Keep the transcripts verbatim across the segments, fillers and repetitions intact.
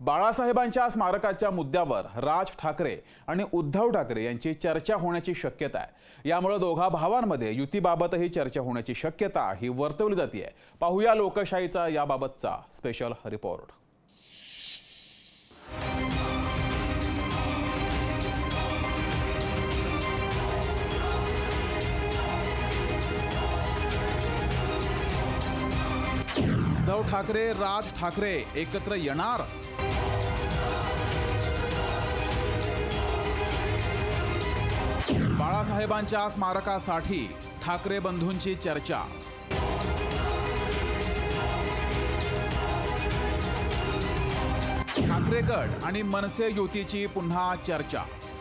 बाळासाहेबांच्या स्मारकाच्या मुद्द्यावर राज ठाकरे आणि उद्धव ठाकरे यांची चर्चा होण्याची शक्यता आहे। यामुळे दोघा भावांमध्ये युतीबाबतही चर्चा होण्याची शक्यता ही वर्तवली जाते। पाहूया लोकशाहीचा याबाबतचा स्पेशल रिपोर्ट। उद्धव ठाकरे राज ठाकरे एकत्र येणार? बाळासाहेबांच्या स्मारकासाठी ठाकरे बंधूंची चर्चा। ठाकरे गट आणि मनसे युतीची पुन्हा चर्चा।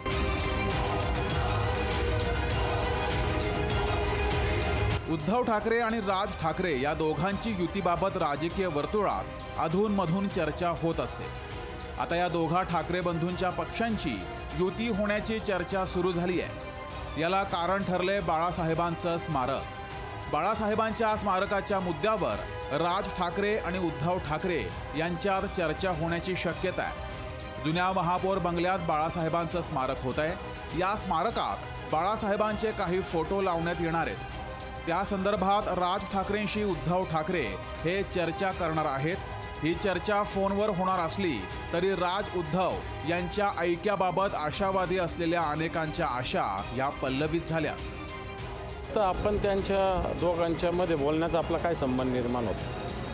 उद्धव ठाकरे आणि राज ठाकरे या दोघांची युतीबाबत राजकीय वर्तुळात अधूनमधून चर्चा होत असते। आता या दोघा ठाकरे बंधूंच्या पक्षांची युती होण्याची चर्चा सुरू झाली आहे। याला कारण ठरले बाळासाहेबांचं स्मारक। बाळासाहेबांच्या स्मारकाच्या मुद्द्यावर राज ठाकरे आणि उद्धव ठाकरे यांच्यात चर्चा होण्याची शक्यता आहे। जुन्या महापौर बंगल्यात बाळासाहेबांचं स्मारक होत आहे। या स्मारकात बाळासाहेबांचे काही फोटो लावण्यात येणार आहेत। त्या संदर्भात राज ठाकरेंशी उद्धव ठाकरे हे चर्चा करणार आहेत। ही चर्चा फोनवर होणार असली तरी राज उद्धव यांच्या ऐक्याबाबत आशावादी असलेल्या अनेकांच्या आशा या पल्लवित झाल्या। तर आपण त्यांच्या दोघांच्या मध्ये बोलण्याचा आपला काय संबंध निर्माण होतो?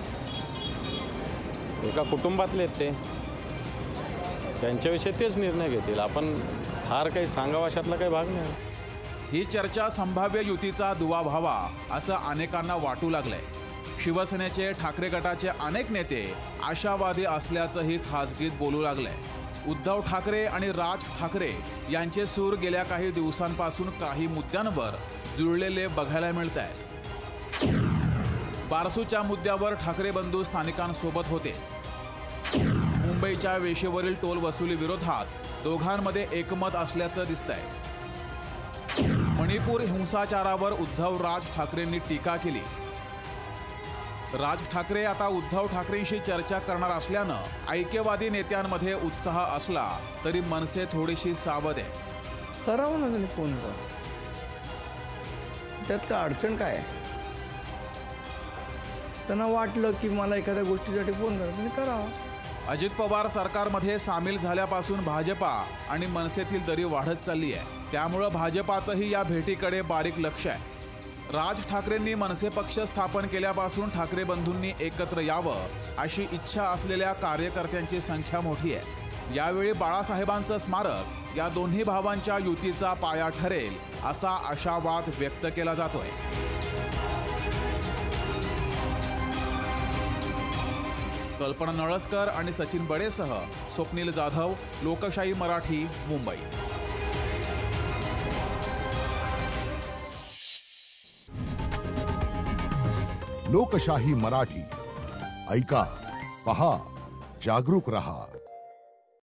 एका कुटुंबातले ते त्यांच्याविषयी तेच निर्णय घेतील। आपण फार काही सांगावं अशातला काही भाग नाही। ही चर्चा संभाव्य युतीचा दुवा व्हावा असं अनेकांना वाटू लागलंय। शिवसेनेचे ठाकरे गटाचे अनेक नेते आशावादी असल्याचंही खासगीत बोलू लागलंय। उद्धव ठाकरे आणि राज ठाकरे यांचे सूर गेल्या काही दिवसांपासून काही मुद्द्यांवर जुळलेले बघायला मिळत आहेत। बारसूच्या मुद्द्यावर ठाकरे बंधू स्थानिकांसोबत होते। मुंबईच्या वेशीवरील टोल वसुली विरोधात दोघांमध्ये एकमत असल्याचं दिसतंय। मणिपूर हिंसाचारावर उद्धव राज ठाकरेंनी टीका केली। राज ठाकरे आता उद्धव ठाकरेंशी चर्चा करणार असल्यानं ऐक्यवादी नेत्यांमध्ये उत्साह असला तरी मनसे थोडीशी सावध आहे। करावं ना त्यांनी फोन कर, त्यात काय अडचण काय आहे? त्यांना वाटलं की मला एखाद्या गोष्टीसाठी फोन करा, त्यांनी करावा। अजित पवार सरकारमध्ये सामील झाल्यापासून भाजपा आणि मनसेतील दरी वाढत चालली आहे। त्यामुळे भाजपाचंही या भेटीकडे बारीक लक्ष आहे। राज ठाकरेंनी मनसे पक्ष स्थापन केल्यापासून ठाकरे बंधूंनी एकत्र यावं अशी इच्छा असलेल्या कार्यकर्त्यांची संख्या मोठी आहे। यावेळी बाळासाहेबांचं स्मारक या दोन्ही भावांच्या युतीचा पाया ठरेल असा आशावाद व्यक्त केला जातोय। कल्पना नळसकर आणि सचिन बडेसह स्वप्नील जाधव, लोकशाही मराठी, मुंबई। लोकशाही मराठी ऐका, पहा, जागरूक रहा।